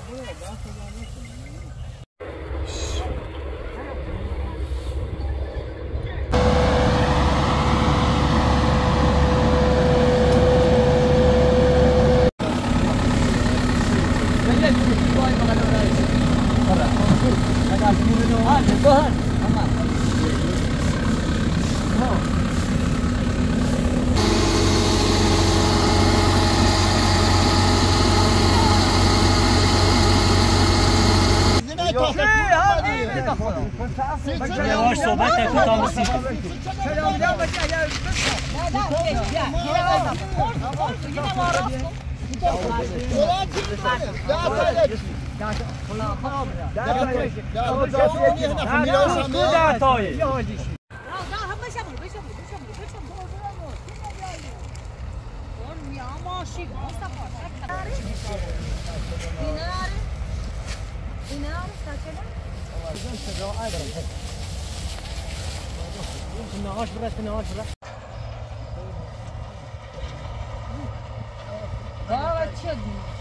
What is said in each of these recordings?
یواش صحبت نکن تا مسیح نهاش برات نهاش برات دارت چه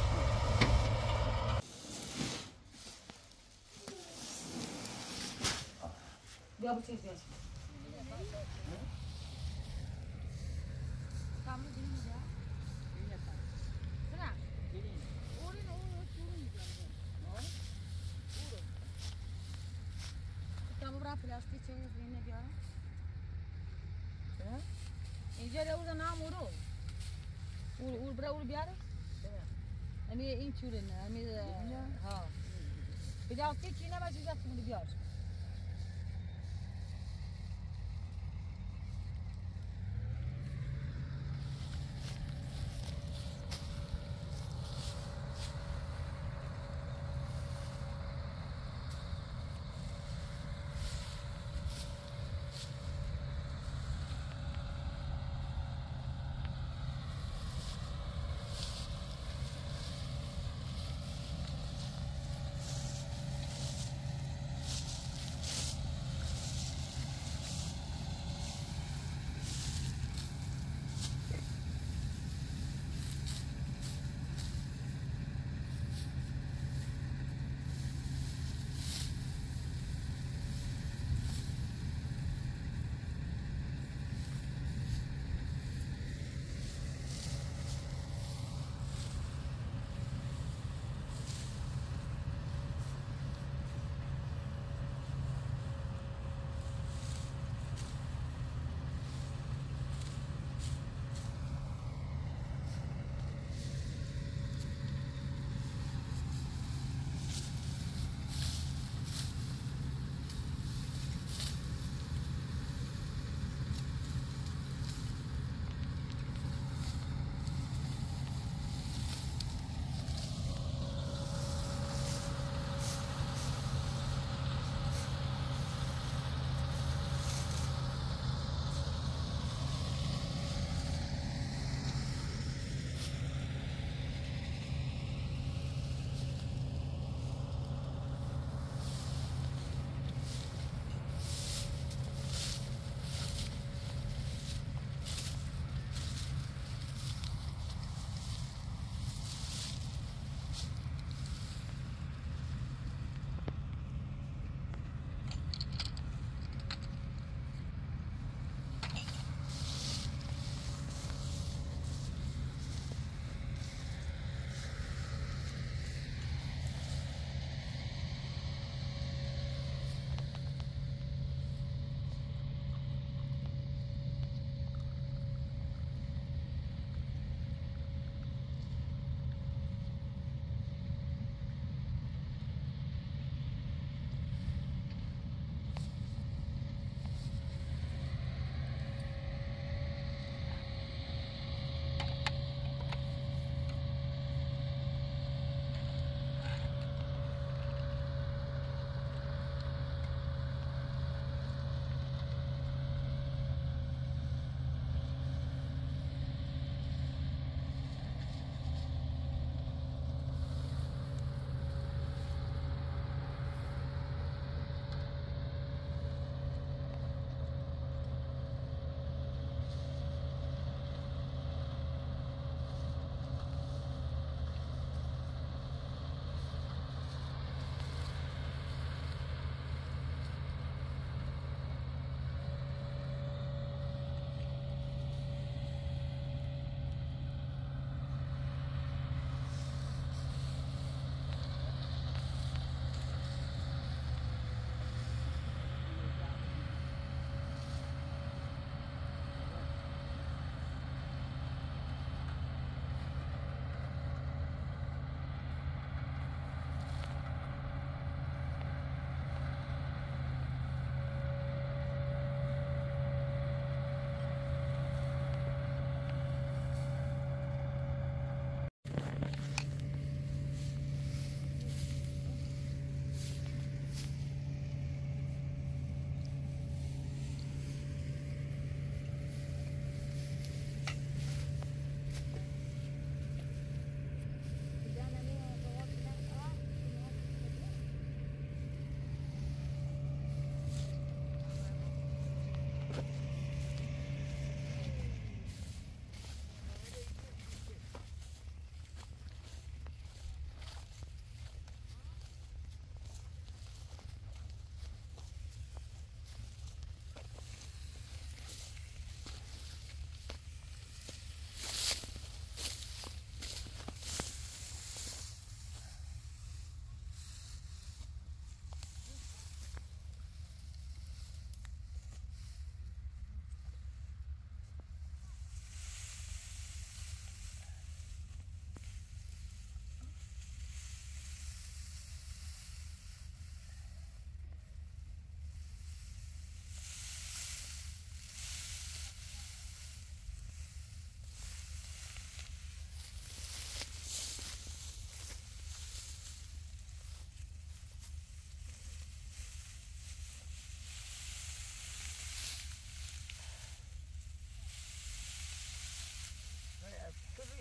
بیا بچه بیا پلاستیک چه زینه بیارم اینجا رو نام اول برا اول بیاره امی این چوره نه امی ها پلاستیک چی نباشه زفتمون بیار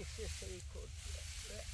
سری کرد.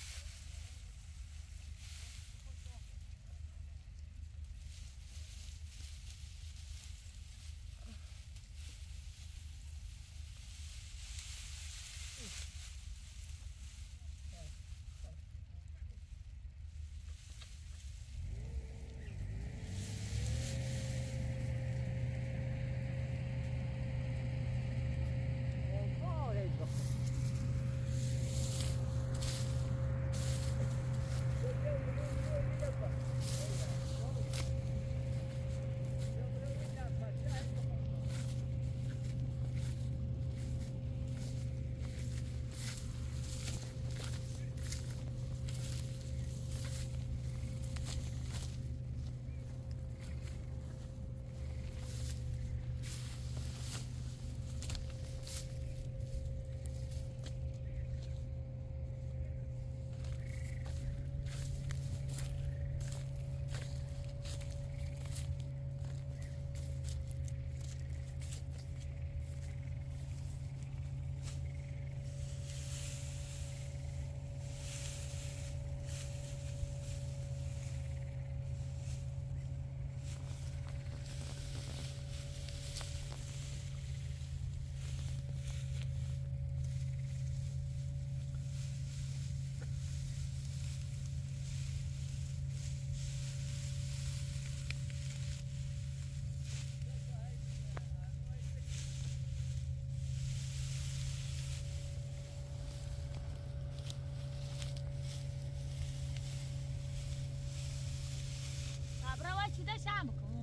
چی داشتم بکنم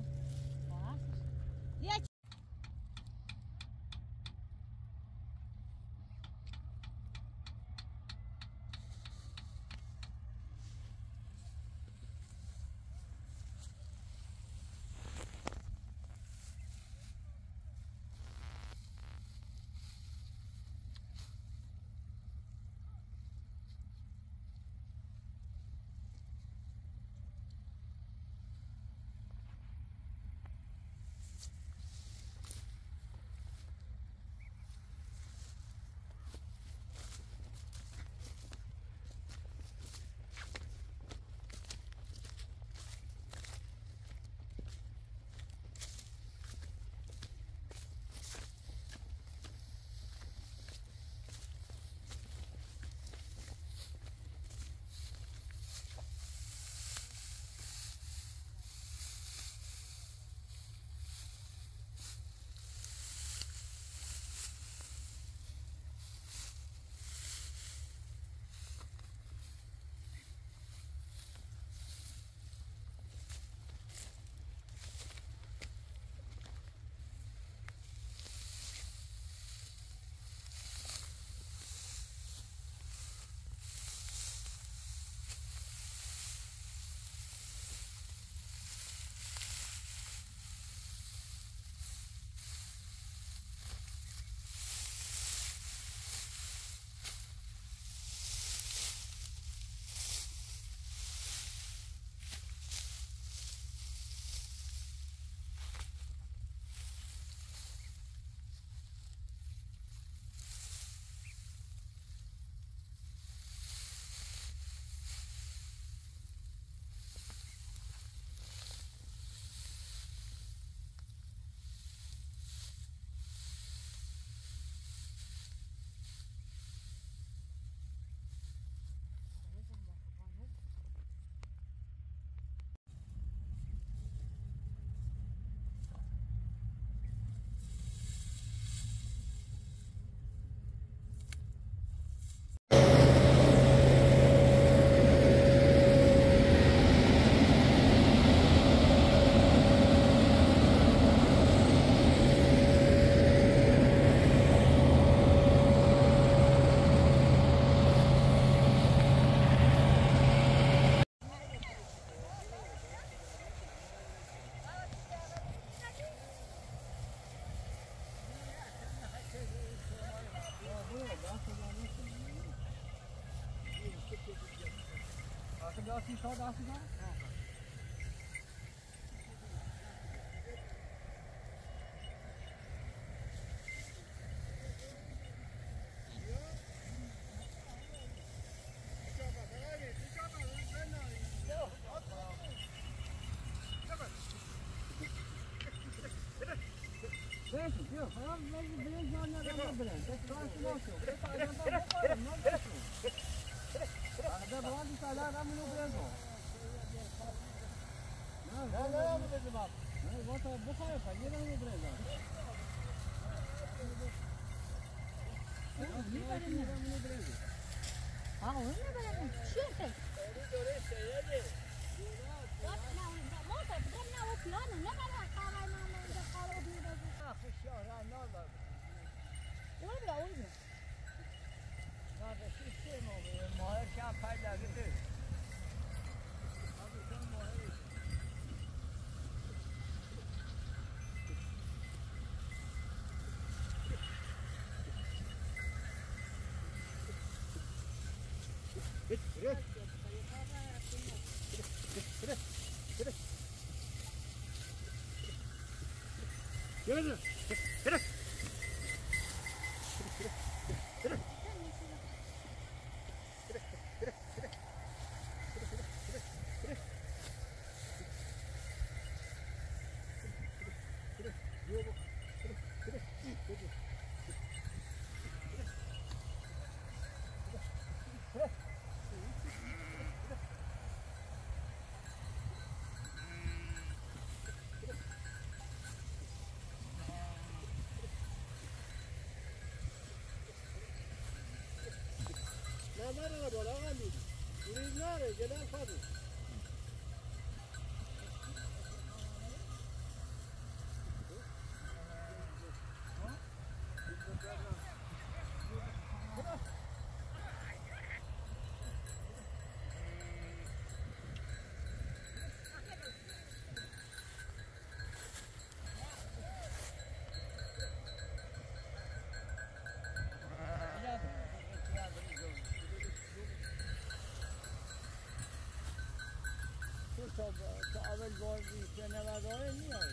تا اول بار بیشتر نمداره میاد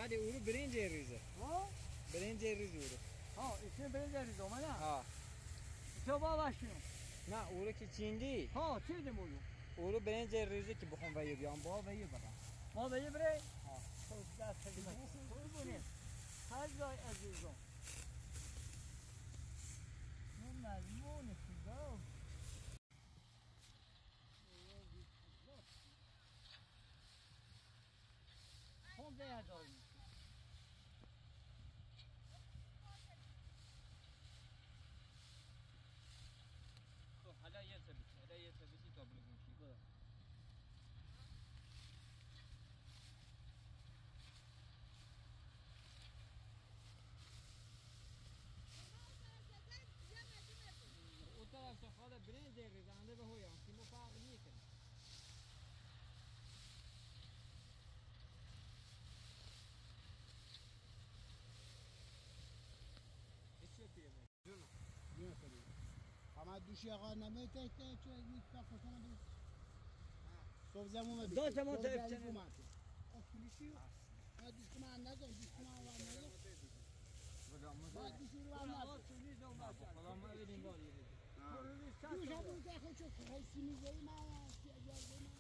یعنی او رو برنج ریزه ها برنج ریز او رو ها اسم برنج ریزو منه ها تو باباشون نه او رو که چیندی ها چی دمولو او رو برنج ریزه که بخوام ویو بیام با ویو برم ما به بره ها تو دست خیلی قربونی هر جای عزیزم من مضمون خدا هم ده دارم خب حالا یه ثبتی تا بلگون شی برو اون طرف خاله برنج ریزنده به هویان که ما فرق نیکنه اما دوشی آقا نمیته که چه میتونه خوشانه بید صبح زمون دو تا ما صبح تا زمون اومد کلیشی ما دوشی من نگم دوشی من آور نگم ما دوشی رو آور نگم خدا ما بدیم باری دوش هم بود اخو چه خیسی میزهی من اجازه من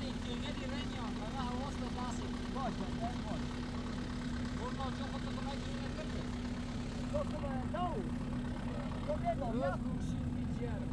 این کیلمتری رنیان و حواس به دستی باشه باشه برما چون خود تو کمک کیلمتر کرده تو کنه نو تو بگم روز گوشی میجیارم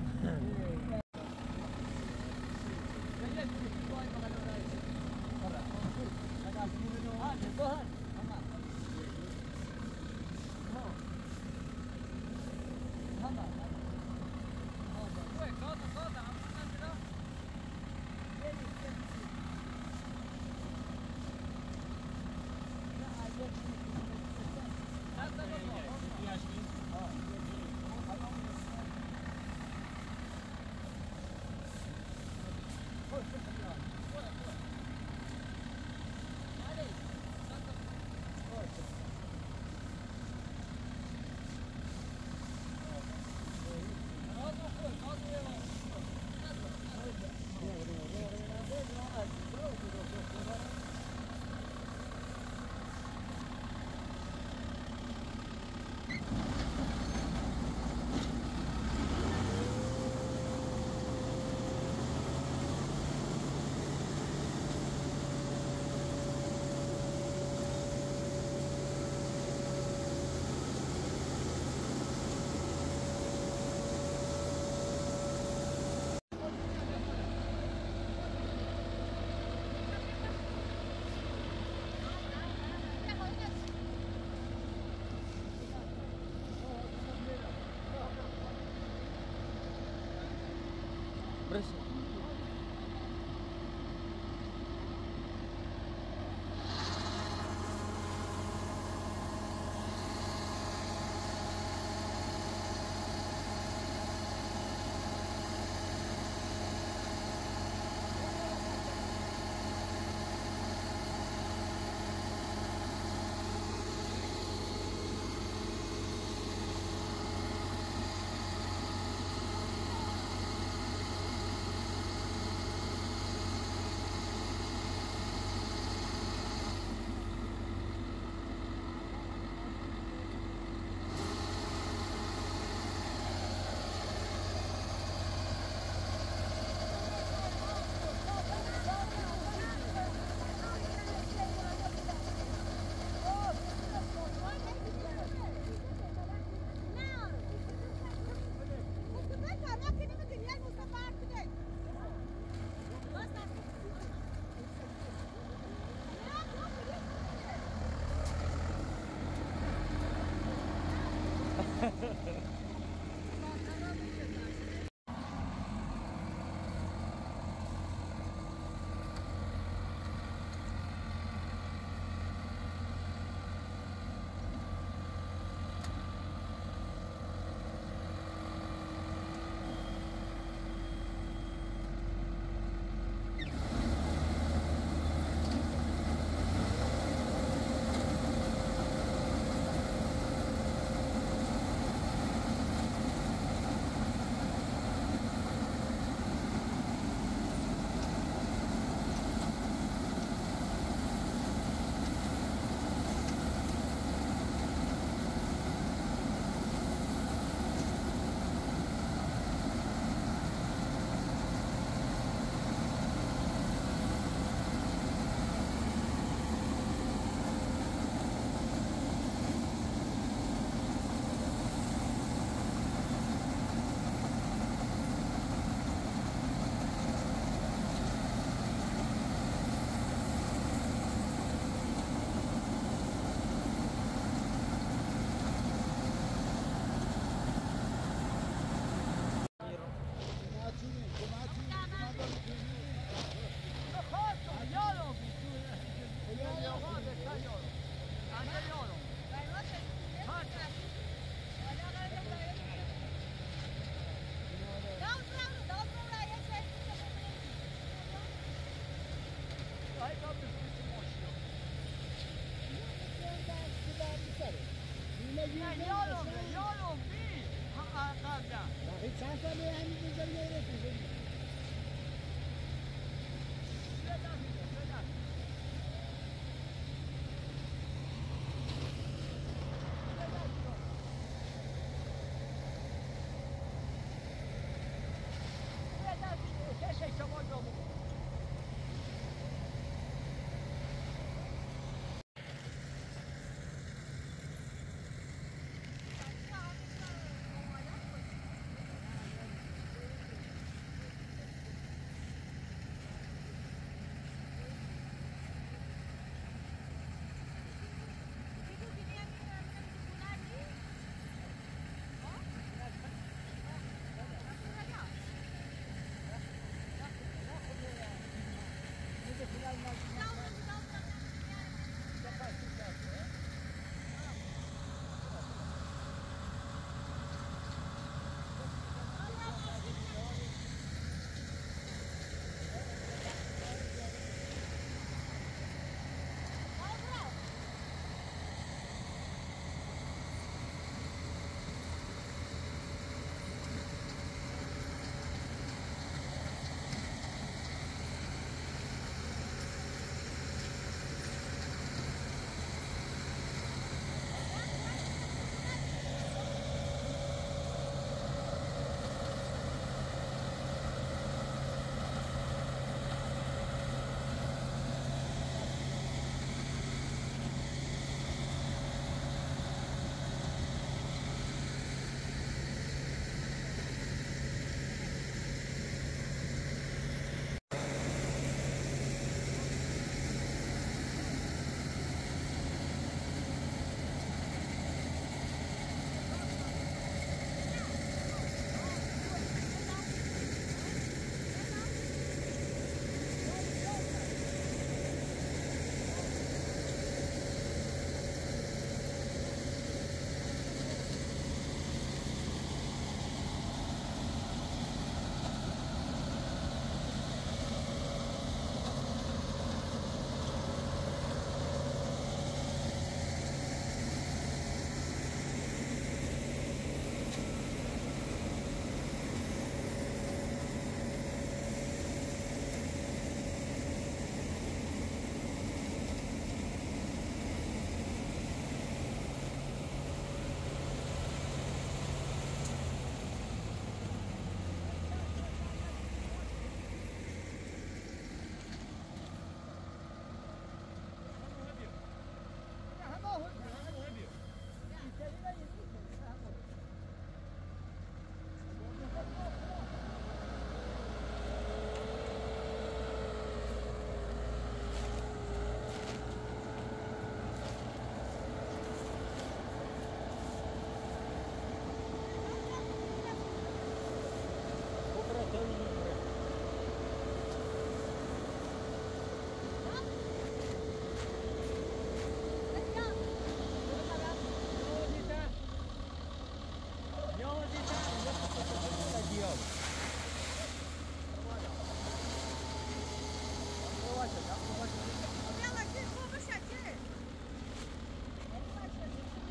چند تا به همین بزنی میره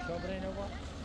صبرين هو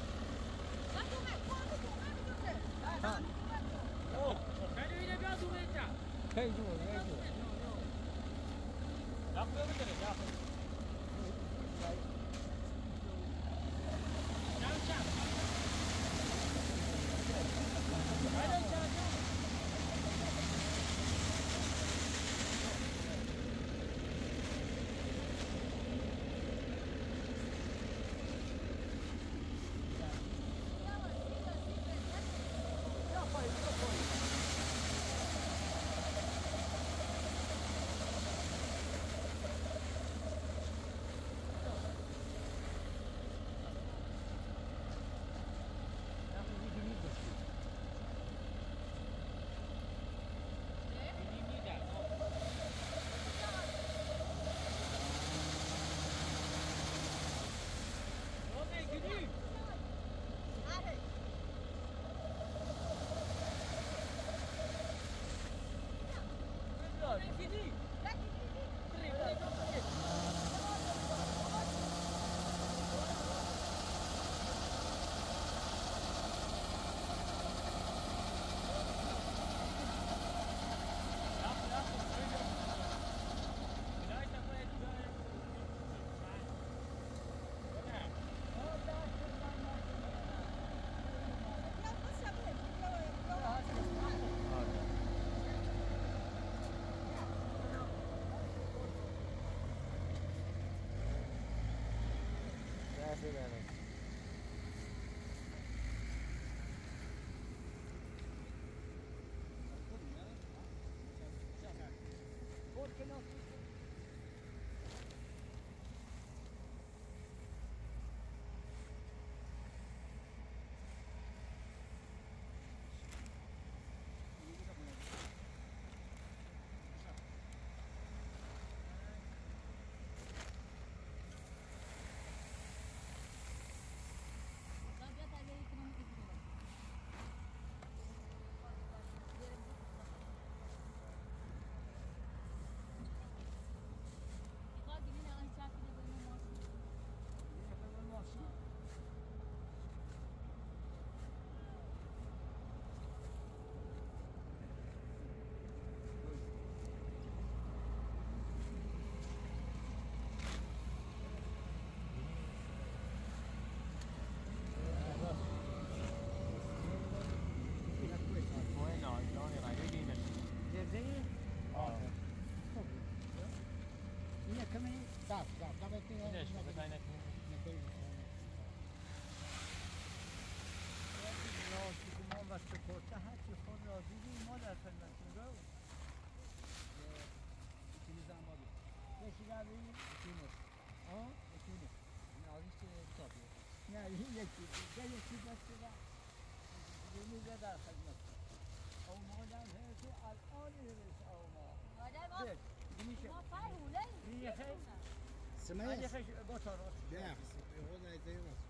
سمعت؟ بطار ده هو ده زي ما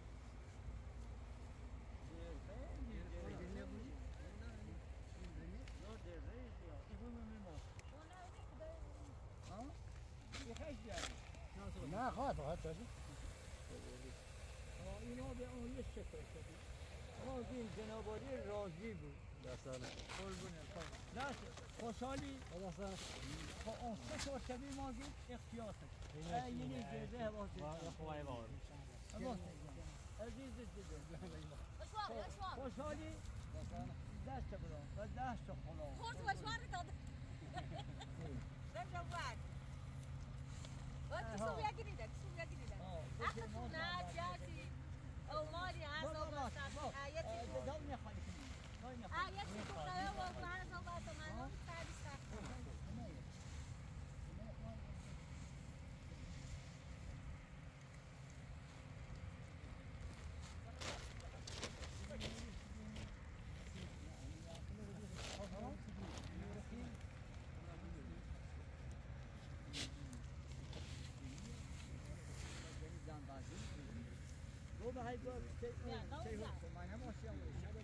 نه خاطر حتى اینا به اون یه شکایت شدید راضی جنابالی راضی بود قربونه دست خوشحالی خب اون سه تا شبیه ما بود اختیار کرد یعنی جزه حواظی عزیز دیده خوشحالی دست برام و دست خلام هاي بقى شيء هو ما أنا ماشي أول شيء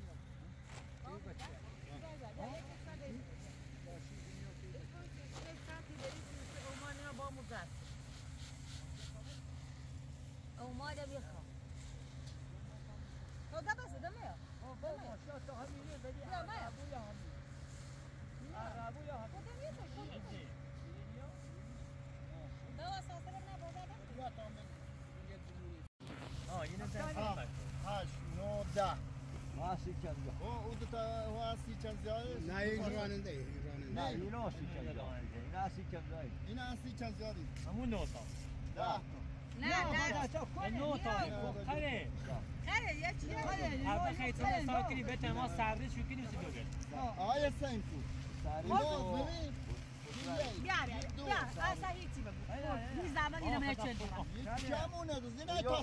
8 9 10 ماسی کم او دو تا هو سی چند زیاده نه این راننده نه اینا سی کم اینا سی کم دایی این سی چند زیادی همون نوتا 10 نه نه نوتا خره خیلی یه چیه هر خیلی ساکری به تماس سرده شوکی نیستی دوگه آیا سین کو اینو ببین بیاره بیار اصلا هیچی بگو این زمان اینو من چه دارم کمونه دو زینای تا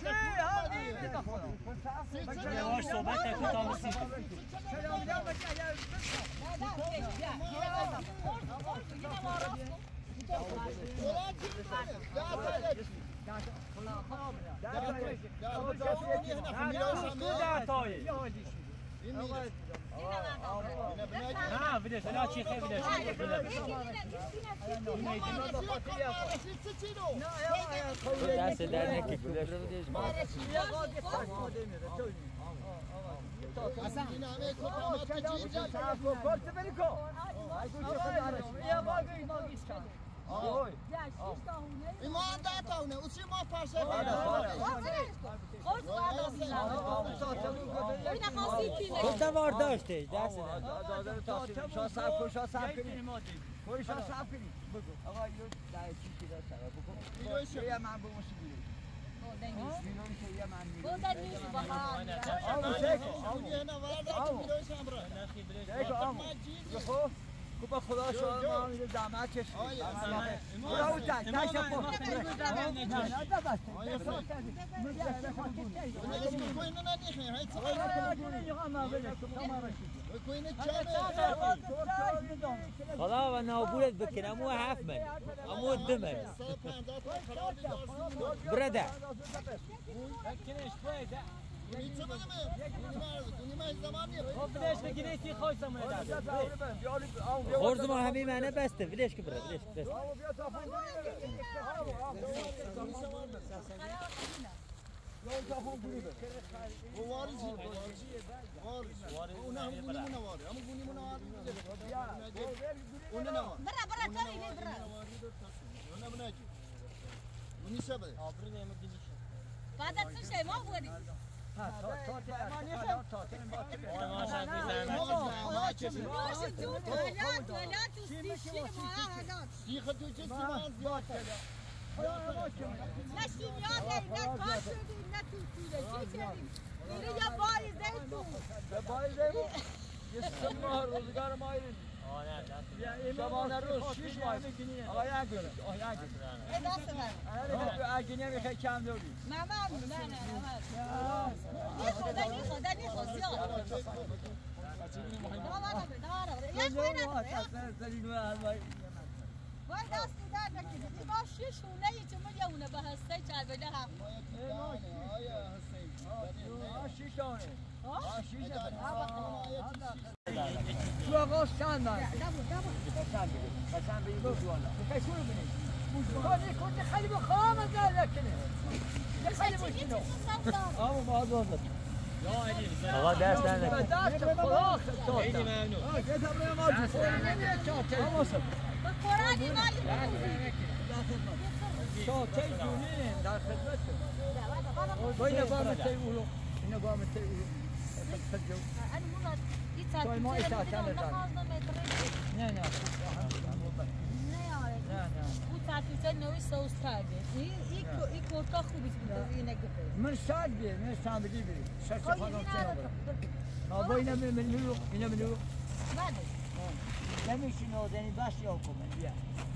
یواش صحبت نکن تا مسیح نه بدش لا چی خیلی بدش دست در نکی بدش اصلا این همه کپامات که جیر جیر این ما هم 10 تاونه اوچی ما پرشه گفتم وار داشته دست شا سب کنی آقا یه در چی که داشت بکن یه من به موسیقی خوب خدا شما ما میره زحمت کشید برو اون تک تک خدا و نابودت بکنه امو 7 من امو 2 من برده بدش بگیری سی خوش سمونه خورز ما همه معنی بسته بدش که بره بدش بسته بعد از چه ما بودی شبانه روز 6 ماه آقا یک گره اگه نمیخوای کم دوری نه خدا زیاد وای دست میدار نکنید ما 6 خونه یه چمون یه اونه به هسته چربله هم 6 دانه 6 تو آقا چند دانه قسم بگیم بوجوالا میخوای شروع بینید کنی خیلی بخوام از داره کنه خیلی باشینو آمو ما دوزد آقا دست نکنه دست خدا خیلی ممنون بخورانی شاته جونیم در خدمت با اینه با متی اولو اینه با متی اولو توی ما ایتاعتن رزن نه اون تحتیل نوی سوز کرده این کورتا خوبی اینه گفت من شاید بیه من شاید بگی بیه شاید خانم چرا با اینه منو اینه منو نمیشی نازنی باش یا کنه بیا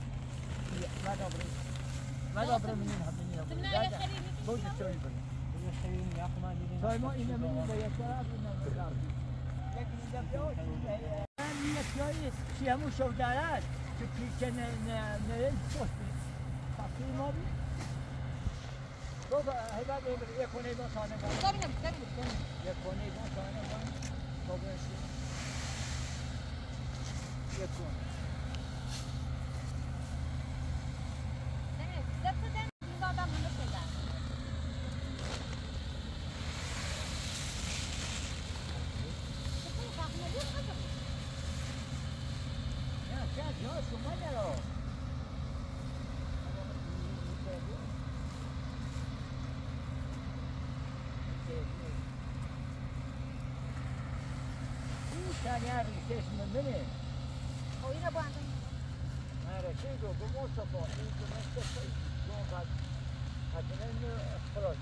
مدابره منین همینی بوجه چوی بریم چای ما اینه منین به یک طرف اینه یکی چی همون شودره است که پیچه نه پشت تقصیر ما بید گفت هیبت یک کنه با سانه با یک کنه با سانه با یک کنه يعني هذا الكيس من منين؟ او اینو باند هذا شيء جو بموصفه انت نفس الشيء جون بعد حتى انه خلاص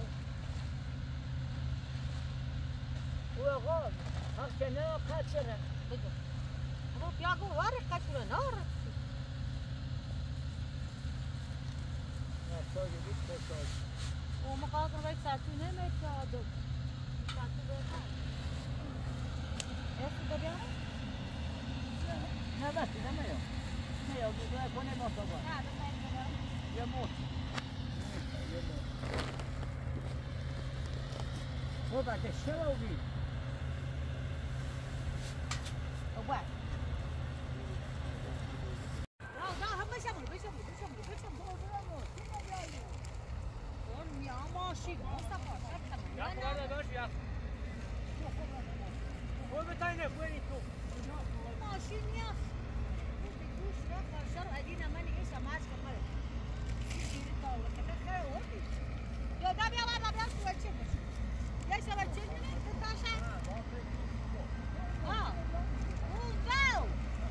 هو غاب هكذا قاتله بگو رو پیاگو واره قشور نار و مقاطع باید سرطونه میتاد سرطونه باید بیاره؟ نه بس نمیام میام بذار کنه مصابه نه بخیر یه موت خب بعد چرا بی اوه دا هم بشم اون یا ماشین مصطفی یا خدا داشت یا خود بتاینه بوینی تو ماشین یا گوش را کارشار ادینا من ایش ماش کمر سیری تا وقت خیر اوکی یا دا بیا بابا بیا تو چه بشه یا شما چه نه تو تاشا ها اون باو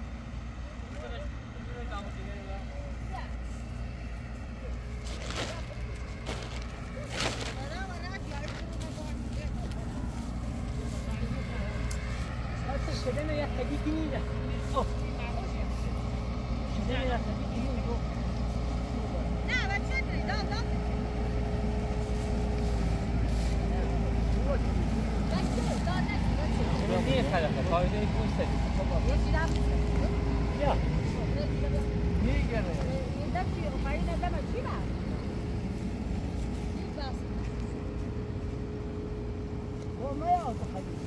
شدنا يا حبيبي نينا اوه شدنا يا حبيبي نينا نه بچه داری دا Nie خلقه قاعده يكون سليم یکی دم يا نيجر این دم چی خواهی ندم چی با این بس هو ما يعرف حبيبي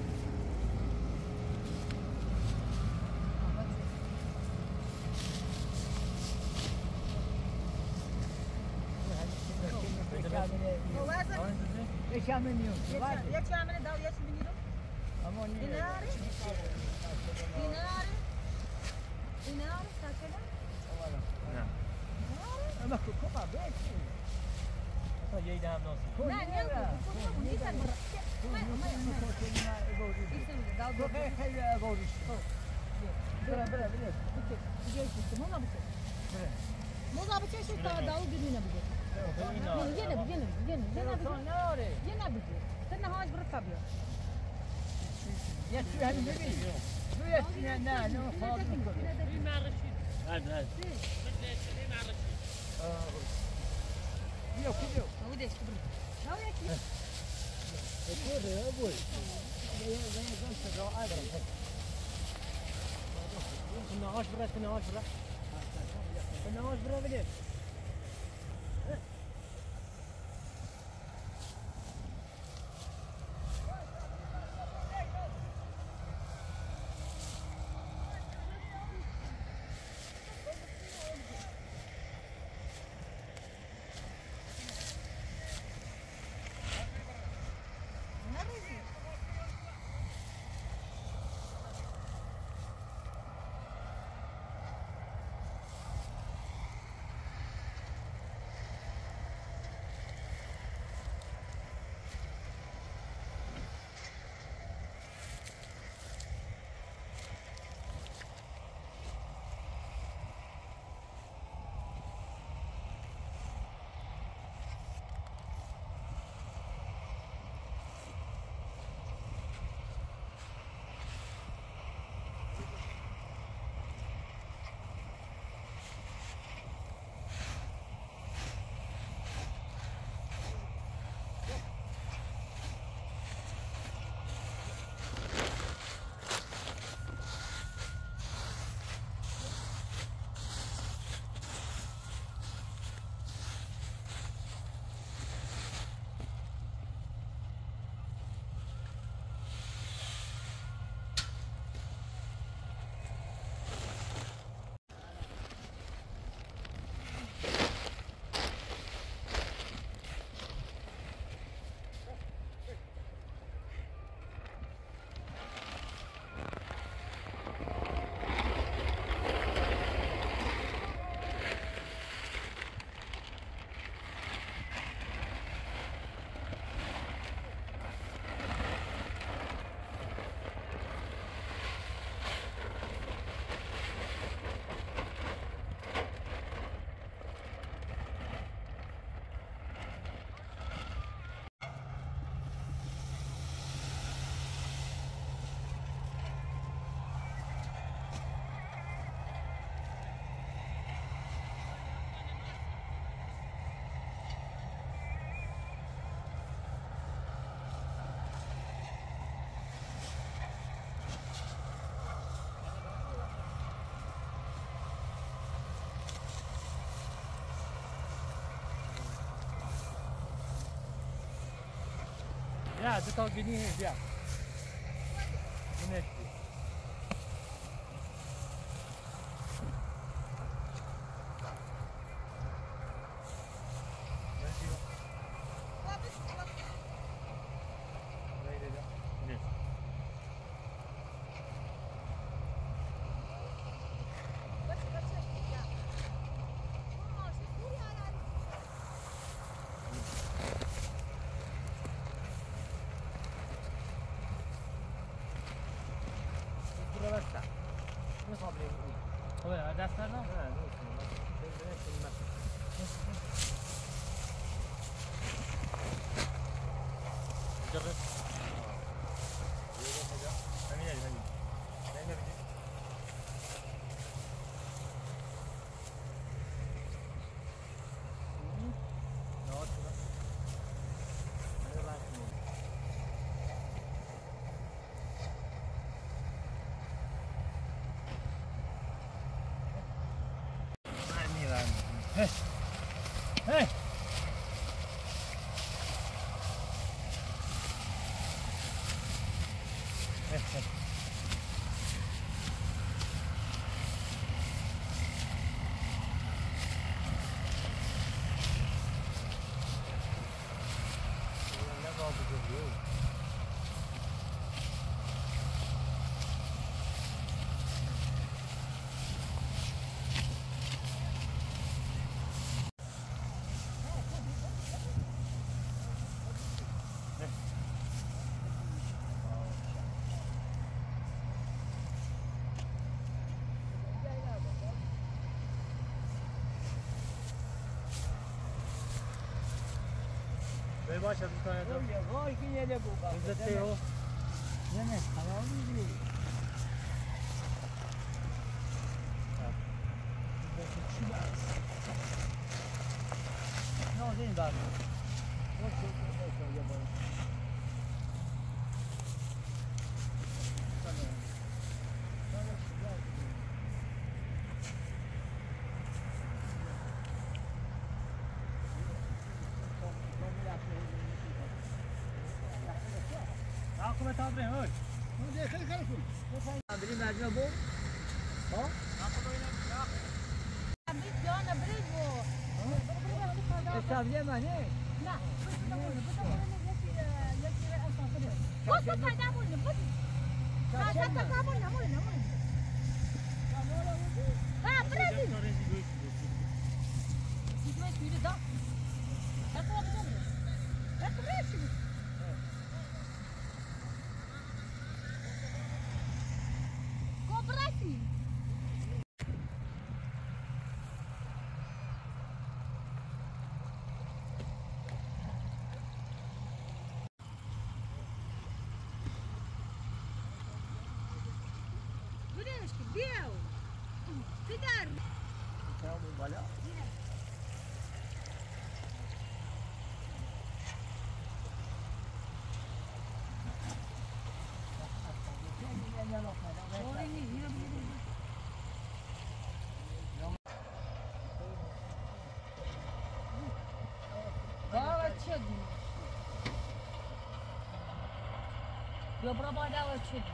ايش عامل اليوم؟ یکی عمل داو یکی بینیرو دیناره دیناره ساکده اما كوكا بيت اصلا یه دهم ناسی نه نه کدوم نیستن خیلی اگوریش بره موضوع بچه شد تا داو ببینه بگه یه نبگه تنها هاش برکب یا يا شو هذا النبي شو يا سنة نا نو خاض این معرشید هذا این معرشید يا كده وديش كبر هاو ياكي كده يا ابوي زي قلت الرائع كنا 10 كنا 10 بديت نه دو تا گینی بیا اینش بیا دست ندارم؟ نه Hey! Hey! باشه بکنه تو وای که یه لبو عزت هو نه تمام میگی چی باز نه این داد come sta aprendo oggi? Non devi caricare su. Apri la già boh? Oh? Abbiamo abrigo. E sta via mani? لا بص تعالوا بص تعالوا ها بريدي سيدنا يريد ده اقوى بجد اقراشي كوبراتي Biel, cuidado. Então, olha. Dava çedi. Dobra dava çedi.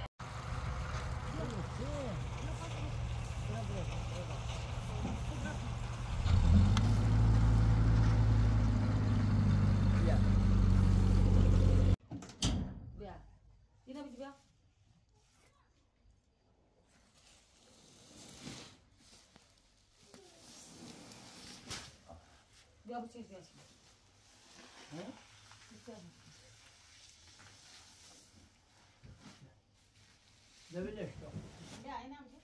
Bia bu çiz gelsin. He? Ne bileyim işte. Ya inan bu.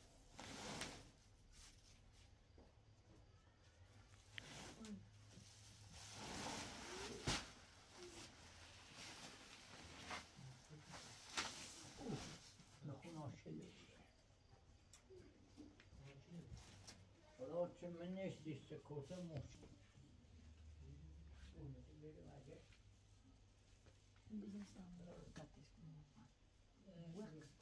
Oddio, me ne stesse cosa mostra. Bizim sanırım.